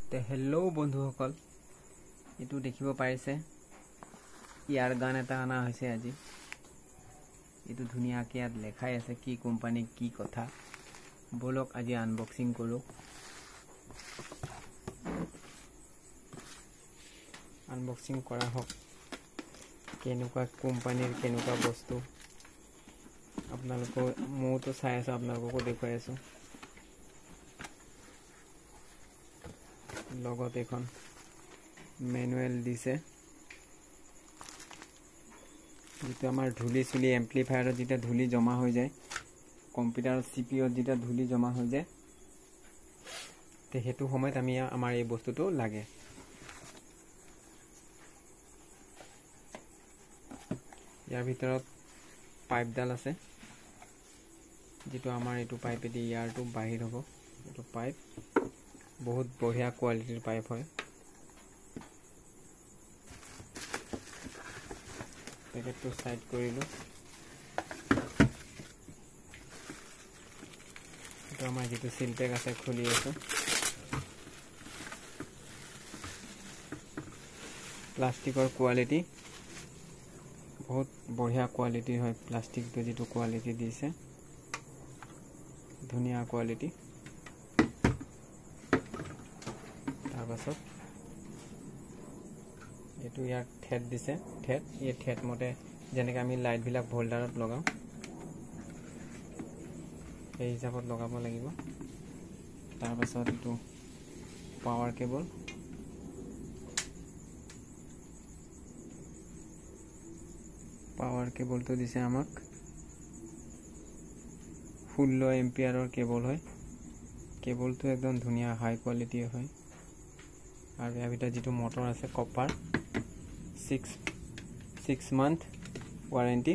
Hello बंधुসকল এইটো দেখিব পাৰিছে ইয়াৰ গান এটা আনা হৈছে আজি এইটো ধুনিয়াকে ইয়াত লেখাই আছে কি কোম্পানী কি কথা বলক আজি আনবক্সিং কৰো আনবক্সিং কৰা হক কেনেকুৱা কোম্পানীৰ কেনেকুৱা বস্তু আপোনালোকক মইতো চাই আছো আপোনালোকক দেখুৱাই আছো লগত এখন मैनुअल दिसे যেটা আমাৰ ধুলি চুলি এম্প্লিফায়াৰত যেটা ধুলি জমা হৈ যায় কম্পিউটাৰ সিপিইউত যেটা ধুলি জমা হৈ যায় তে হেতু সময়ত আমি আমাৰ এই বস্তুটো লাগে ইয়াৰ ভিতৰত পাইপডাল আছে যেটো আমাৰ এটো পাইপেদি ইয়াৰটো বাহিৰ হ'ব এটো পাইপ बहुत बढ़िया क्वालिटीर पाइप है पैकेट तो साइड करिलो तो आमार जेतु सील पैक আছে খুলি আছে प्लास्टिकर क्वालिटी बहुत बढ़िया क्वालिटी है प्लास्टिक तो जेतु क्वालिटी दिसे धुनिया क्वालिटी एटू यार ठेट दिसे ठेट ये ठेट मते जेनेके आमी लाइट भिलाक होल्डारत लगाओ এই হিসাবত লগাব লাগিব তাৰ পাছত এটু পাৱাৰ কেবল তো দিছে আমাক 16 এম্পিয়াৰৰ কেবল হয় কেবল তো একদম ধুনিয়া হাই কোৱালিটি হয় और यहाँ भीतर जी मोटर আছে कपार 6 मंथ वारेंटी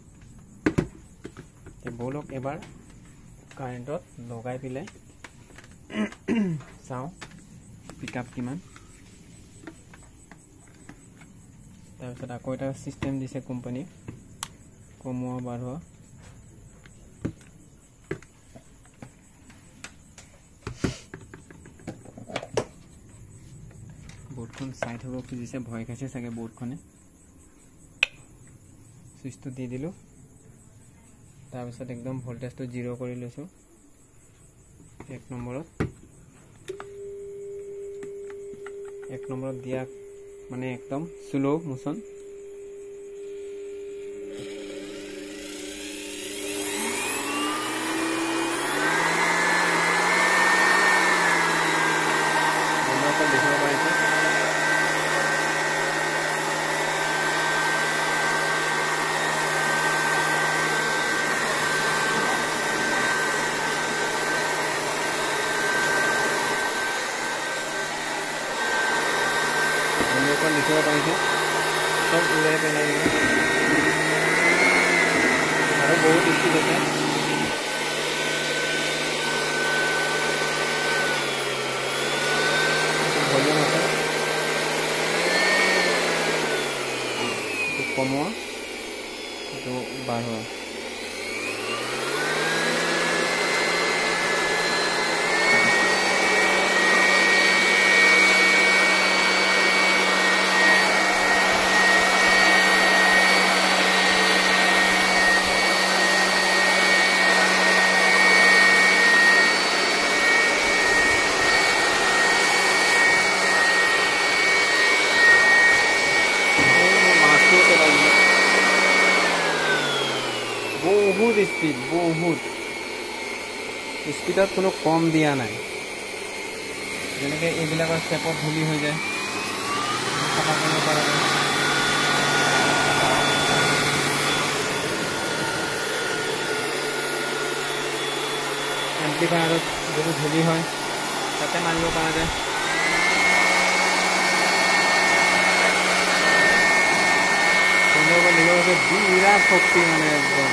बोलक एबार कारेन्टत लगाई पिले चाओ पिकअप किमान তাৰপিছত আকৌ এটা সিস্টেম দিছে কোম্পানী কমোৱা বাঢ়োৱা बोर्डखन साइड हो खुजिसे भय खाइसे सके बोर्डखने स्विच तो दी दिलो तार पाছত एकदम वोल्टेज तो 0 কৰি লৈছো एक नम्बरत दिया माने एकदम स्लो मोशन लिखा पाइसे सब उड़ाई पेलाई और बहुत स्पीड है वॉल्यूम है तो कमवा तो बाढ़वा बहुत स्पीड बहुत स्पीडत कोनो कम दिया ना जेनेके एबिलाकर स्टेपत धुली हो जाए सफा करब पारा एम्प्लीफायरत जो धुली है ताते मारिब पारा जाए बिराट शक्ति माने एकदम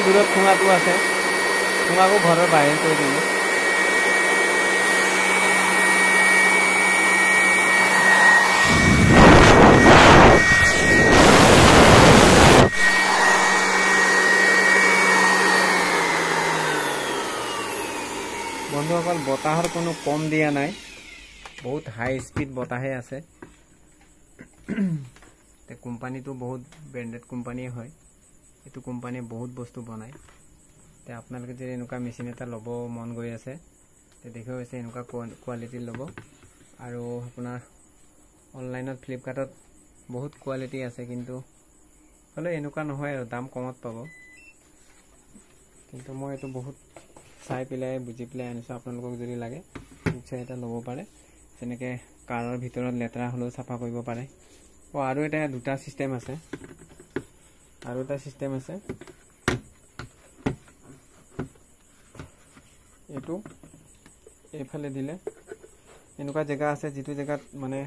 ভিতৰত ঠোঙাটো আছে, ঠোঙাকো ঘৰৰ বাহিৰ কৰি দিলোঁ। বন্ধুসকল, বতাহৰ কোনো কম দিয়া নাই, বহুত হাই স্পীড বতাহে আছে। কোম্পানীটো বহুত ব্ৰেণ্ডেড কোম্পানীয়ে হয়, এইটো কোম্পানীয়ে বহুত বস্তু বনায়। আপোনালোকে যদি এনেকুৱা মেচিন এটা ল'ব মন গৈ আছে, দেখিব হৈছে এনেকুৱা কোৱালিটিৰ ল'ব। আৰু আপোনাৰ অনলাইনত ফ্লিপকাৰ্টত বহুত কোৱালিটি আছে, কিন্তু হ'লেও এনেকুৱা নহয় আৰু দাম কমত পাব। কিন্তু মই এইটো বহুত চাই পেলাই বুজি পেলাই আনিছোঁ। আপোনালোকক যদি লাগে নিশ্চয় এটা ল'ব পাৰে। যেনেকৈ কাৰৰ ভিতৰত লেতেৰা হ'লেও চাফা কৰিব পাৰে। আৰু এটা দুটা চিষ্টেম আছে, এইটো এইফালে দিলে এনেকুৱা জেগা আছে, যিটো জেগাত মানে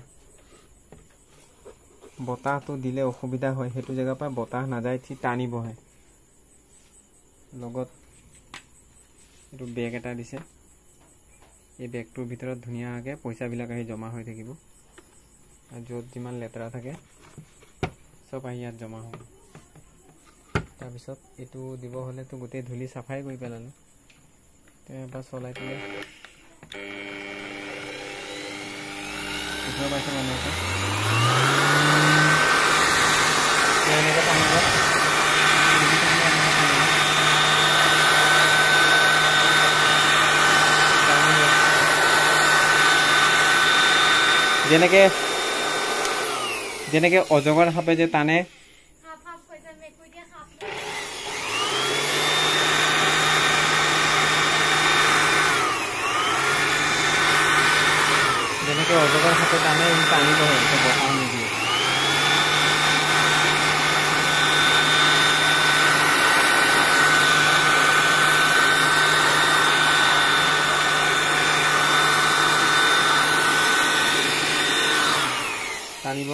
বতাহটো দিলে অসুবিধা হয়, সেইটো জেগাৰ পৰা বতাহ নাযায়, ঠিক টানিবহে। লগত এইটো বেগ এটা দিছে, এই বেগটোৰ ভিতৰত ধুনীয়াকৈ পইচাবিলাক আহি জমা হৈ থাকিব। আৰু য'ত যিমান লেতেৰা থাকে চব আহি ইয়াত জমা হ'ব। তাৰপিছত এইটো দিব হ'লেতো গোটেই ধূলি চাফাই কৰি পেলালোঁ। এবাৰ চলাই পেলাই পাইছে মানুহে এনেকৈ টানিব। যেনেকে অজগৰ সাপে যে টানে, অজগৰ সাপে টানে টানিব হয়, বতাহ নিদিয়ে। টানিব।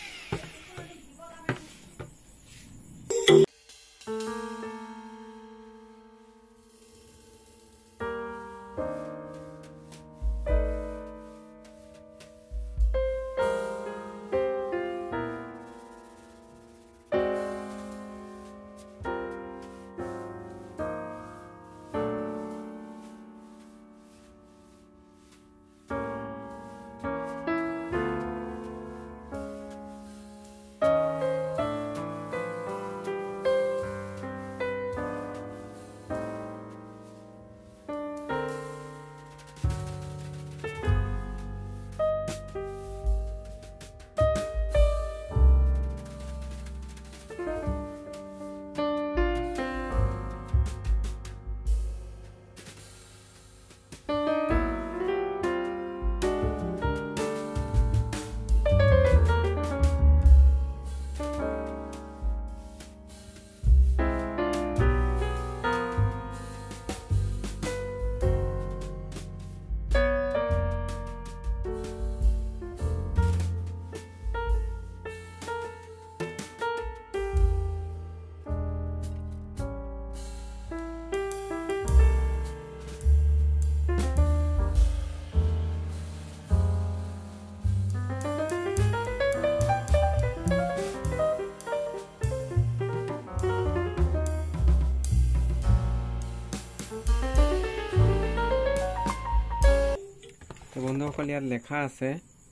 বন্ধুসকল, ইয়াত লেখা আছে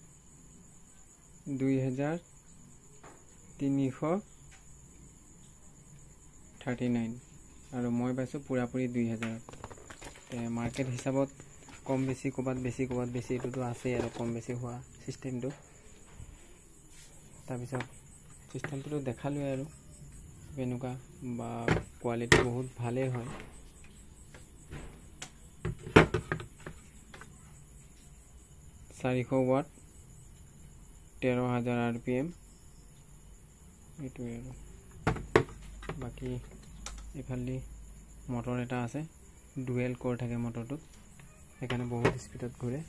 2339 আৰু মই পাইছোঁ পুৰাপুৰি 2000। মাৰ্কেট হিচাপত কম বেছি ক'ৰবাত বেছি এইটোতো আছেই আৰু কম বেছি হোৱা চিষ্টেমটো। তাৰপিছত চিষ্টেমটো দেখালোৱে আৰু এনেকুৱা বা কোৱালিটি বহুত ভালেই হয়। চাৰিশ ৱাট, 13,000 RPM এইটোৱে আৰু। বাকী এইফালে মটৰ এটা আছে, ডুৱেল কোৰ থাকে মটৰটোত, সেইকাৰণে বহুত স্পীডত ঘূৰে।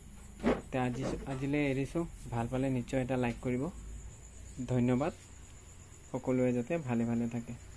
আজিলৈ এৰিছোঁ। ভাল পালে নিশ্চয় এটা লাইক কৰিব। ধন্যবাদ। সকলোৱে যাতে ভালে ভালে থাকে।